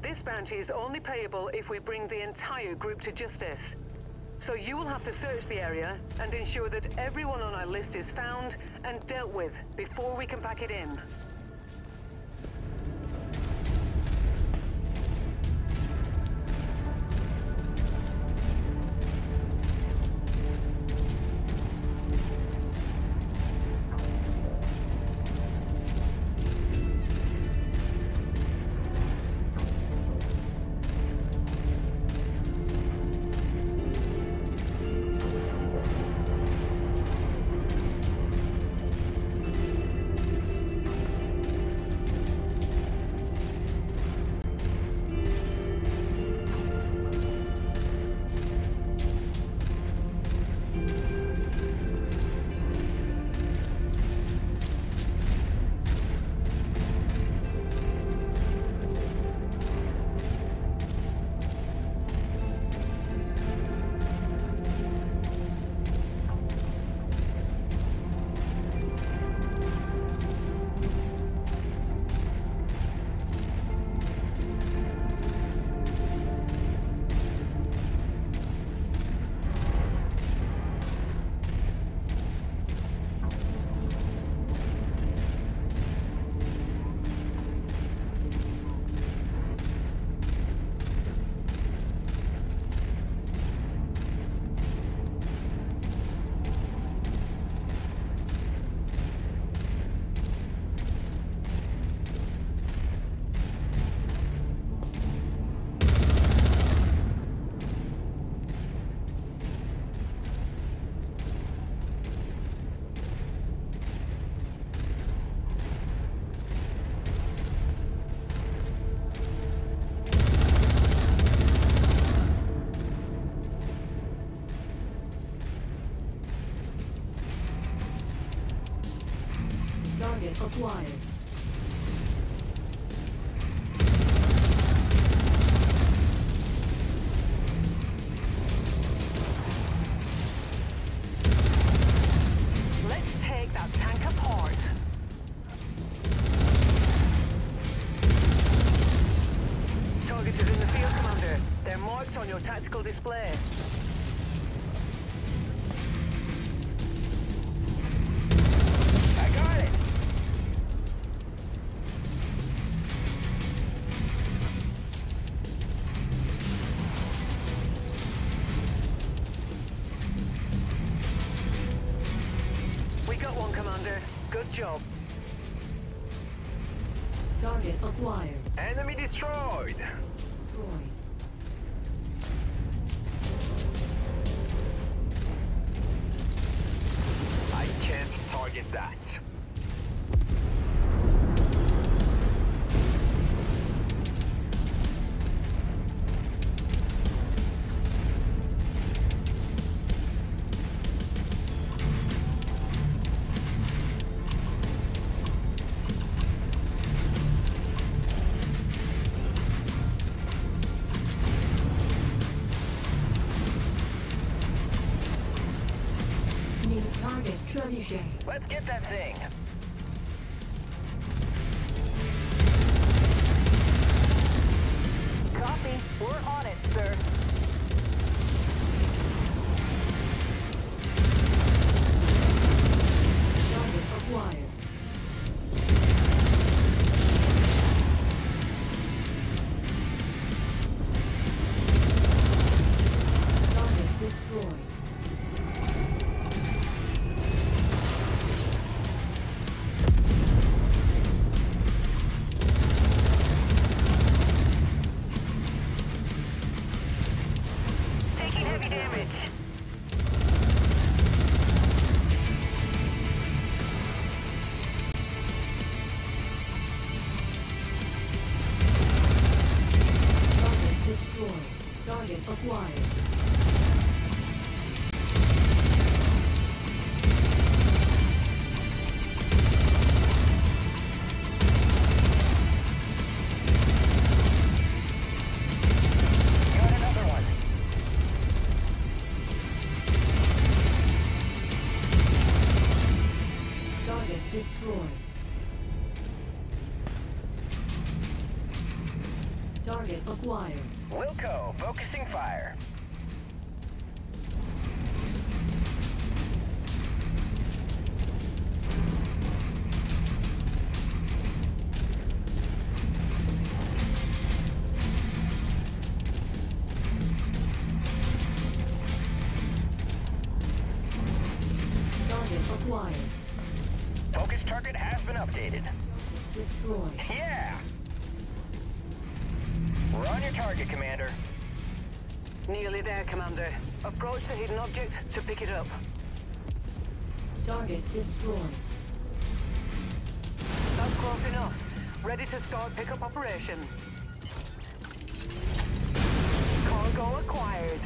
This bounty is only payable if we bring the entire group to justice. So you will have to search the area and ensure that everyone on our list is found and dealt with before we can pack it in. Target acquired. Let's take that tank apart. Target is in the field, Commander. They're marked on your tactical display. Good job. Target acquired. Enemy destroyed. Destroyed. I can't target that. Target trebuchet. Let's get that thing. Copy. We're on it, sir. Target acquired. Target destroyed. Target acquired. Got another one. Target destroyed. Target acquired. Wilco, focusing fire. Target acquired. Focus target has been updated. Destroyed. Yeah! We're on your target, Commander. Nearly there, Commander. Approach the hidden object to pick it up. Target destroyed. That's close enough. Ready to start pickup operation. Cargo acquired.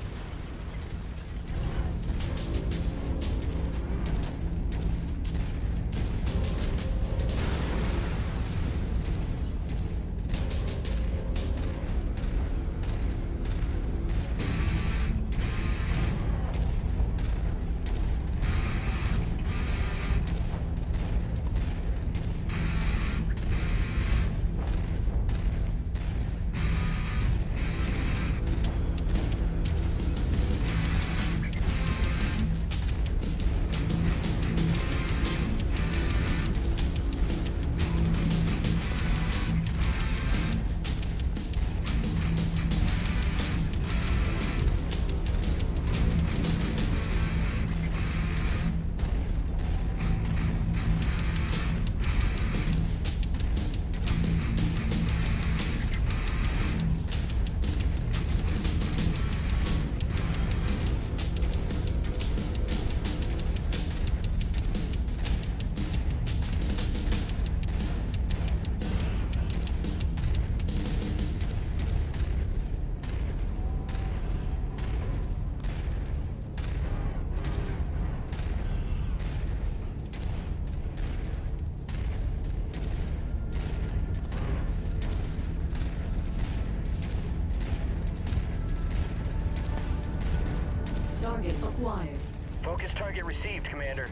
Target acquired. Focus target received, Commander.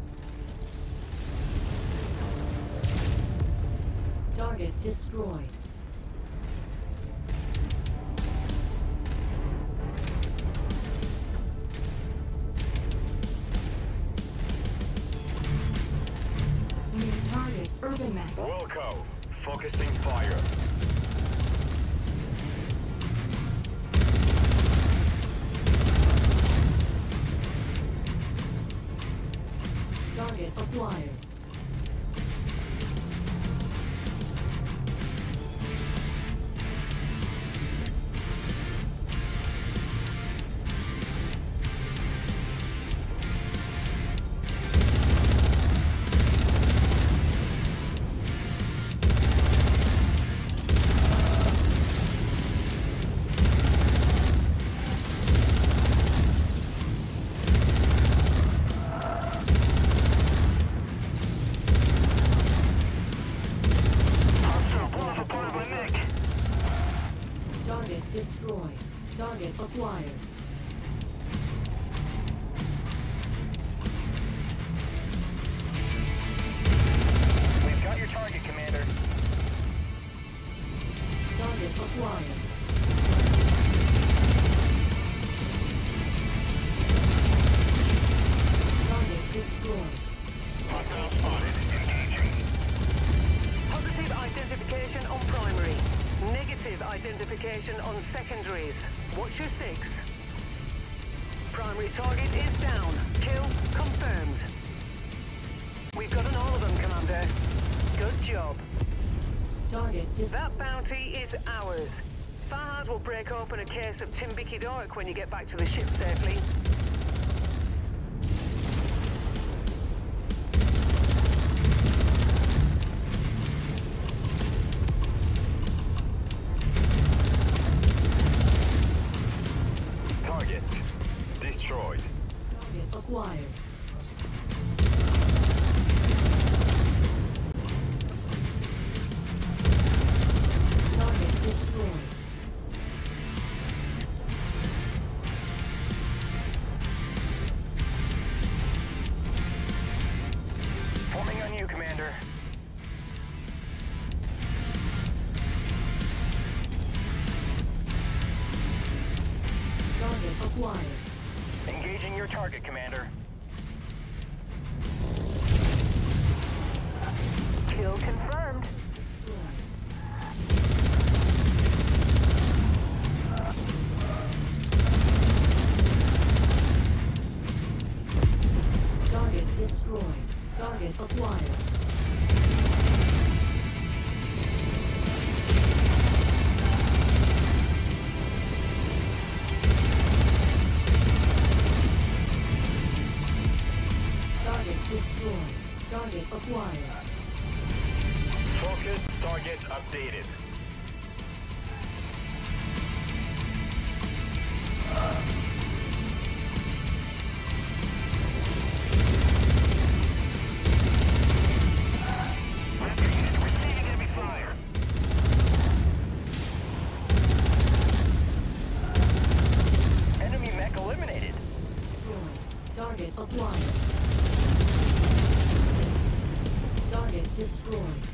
Target destroyed. New target, urban map. Wilco, focusing fire. Target acquired. Target destroyed. Target acquired. We've got your target, Commander. Target acquired. Target destroyed. Hostile spotted. Engaging. Positive identification on primary. Negative identification on secondaries. Watch your six. Primary target is down. Kill confirmed. We've gotten all of them, Commander. Good job. Target destroyed. That bounty is ours. Fahad will break open a case of Timbiki Dark when you get back to the ship safely. Target destroyed. Target acquired. Target destroyed. Forming on you, Commander. target, Commander. Kill confirmed. Target destroyed. Target acquired. Target destroyed. Target acquired. Focus target updated. Receiving enemy fire. Enemy mech eliminated. Destroyed. Target acquired. Target destroyed.